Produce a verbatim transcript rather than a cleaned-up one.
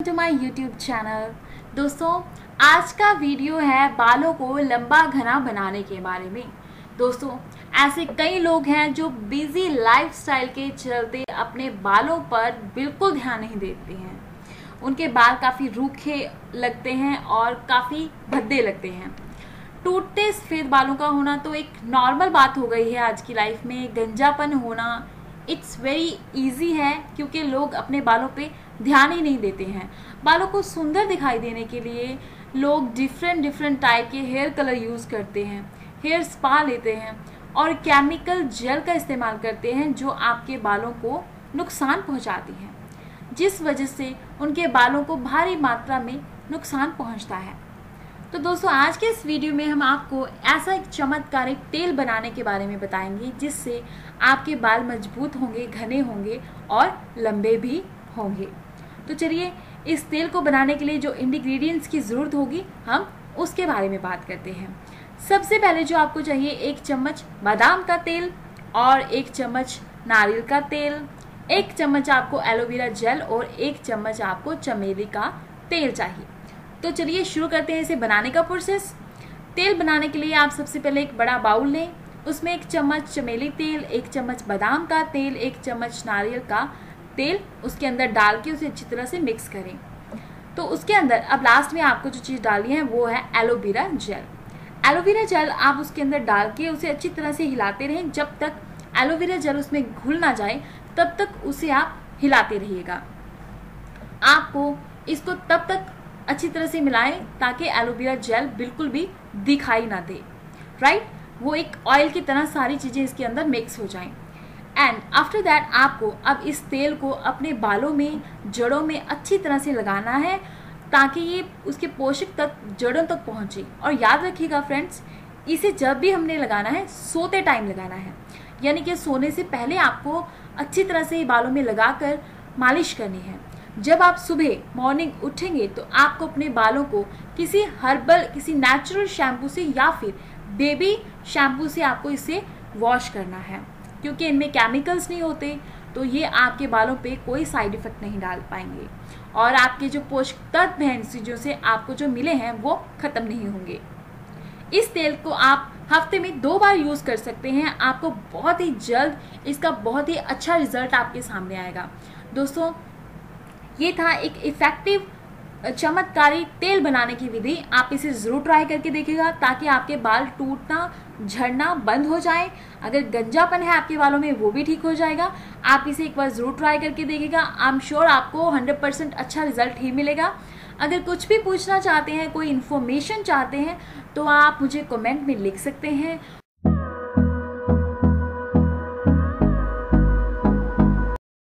To my YouTube channel. दोस्तों, आज का वीडियो है बालों को लंबा घना बनाने के बारे में। दोस्तों, ऐसे कई लोग हैं जो बिजी लाइफस्टाइल के चलते अपने बालों पर बिल्कुल ध्यान नहीं देते हैं। उनके बाल काफ़ी रूखे लगते हैं और काफ़ी भद्दे लगते हैं। टूटते सफ़ेद बालों का होना तो एक नॉर्मल बात हो गई है आज की लाइफ में। गंजापन होना इट्स वेरी इजी है क्योंकि लोग अपने बालों पे ध्यान ही नहीं देते हैं। बालों को सुंदर दिखाई देने के लिए लोग डिफरेंट डिफरेंट टाइप के हेयर कलर यूज़ करते हैं, हेयर स्पा लेते हैं और केमिकल जेल का इस्तेमाल करते हैं जो आपके बालों को नुकसान पहुंचाती है, जिस वजह से उनके बालों को भारी मात्रा में नुकसान पहुंचता है। तो दोस्तों, आज के इस वीडियो में हम आपको ऐसा एक चमत्कारिक तेल बनाने के बारे में बताएंगे जिससे आपके बाल मजबूत होंगे, घने होंगे और लंबे भी होंगे। तो चलिए, इस तेल को बनाने के लिए जो इंग्रेडिएंट्स की ज़रूरत होगी हम उसके बारे में बात करते हैं। सबसे पहले जो आपको चाहिए, एक चम्मच बादाम का तेल और एक चम्मच नारियल का तेल, एक चम्मच आपको एलोवेरा जेल और एक चम्मच आपको चमेली का तेल चाहिए। तो चलिए शुरू करते हैं इसे बनाने का प्रोसेस। तेल बनाने के लिए आप सबसे पहले एक बड़ा बाउल लें, उसमें एक चम्मच चमेली तेल, एक चम्मच बादाम का तेल, एक चम्मच नारियल का तेल उसके अंदर डाल के उसे अच्छी तरह से मिक्स करें। तो उसके अंदर अब लास्ट में आपको जो चीज़ डालनी है वो है एलोवेरा जेल। एलोवेरा जेल आप उसके अंदर डाल के उसे अच्छी तरह से हिलाते रहें। जब तक एलोवेरा जेल उसमें घुल ना जाए तब तक उसे आप हिलाते रहिएगा। आपको इसको तब तक अच्छी तरह से मिलाएं ताकि एलोवेरा जेल बिल्कुल भी दिखाई ना दे, राइट। वो एक ऑयल की तरह सारी चीज़ें इसके अंदर मिक्स हो जाएं। एंड आफ्टर दैट आपको अब इस तेल को अपने बालों में, जड़ों में अच्छी तरह से लगाना है ताकि ये उसके पोषक तत्व जड़ों तक पहुँचे। और याद रखिएगा फ्रेंड्स, इसे जब भी हमने लगाना है सोते टाइम लगाना है, यानी कि सोने से पहले आपको अच्छी तरह से बालों में लगाकर मालिश करनी है। जब आप सुबह मॉर्निंग उठेंगे तो आपको अपने बालों को किसी हर्बल, किसी नेचुरल शैम्पू से या फिर बेबी शैम्पू से आपको इसे वॉश करना है, क्योंकि इनमें केमिकल्स नहीं होते तो ये आपके बालों पे कोई साइड इफ़ेक्ट नहीं डाल पाएंगे और आपके जो पोषक तत्व हैं इन चीज़ों से आपको जो मिले हैं वो ख़त्म नहीं होंगे। इस तेल को आप हफ्ते में दो बार यूज़ कर सकते हैं। आपको बहुत ही जल्द इसका बहुत ही अच्छा रिजल्ट आपके सामने आएगा। दोस्तों, ये था एक इफ़ेक्टिव चमत्कारी तेल बनाने की विधि। आप इसे ज़रूर ट्राई करके देखिएगा ताकि आपके बाल टूटना, झड़ना बंद हो जाए। अगर गंजापन है आपके बालों में वो भी ठीक हो जाएगा। आप इसे एक बार ज़रूर ट्राई करके देखिएगा। आई एम श्योर आपको हंड्रेड परसेंट अच्छा रिजल्ट ही मिलेगा। अगर कुछ भी पूछना चाहते हैं, कोई इन्फॉर्मेशन चाहते हैं तो आप मुझे कमेंट में लिख सकते हैं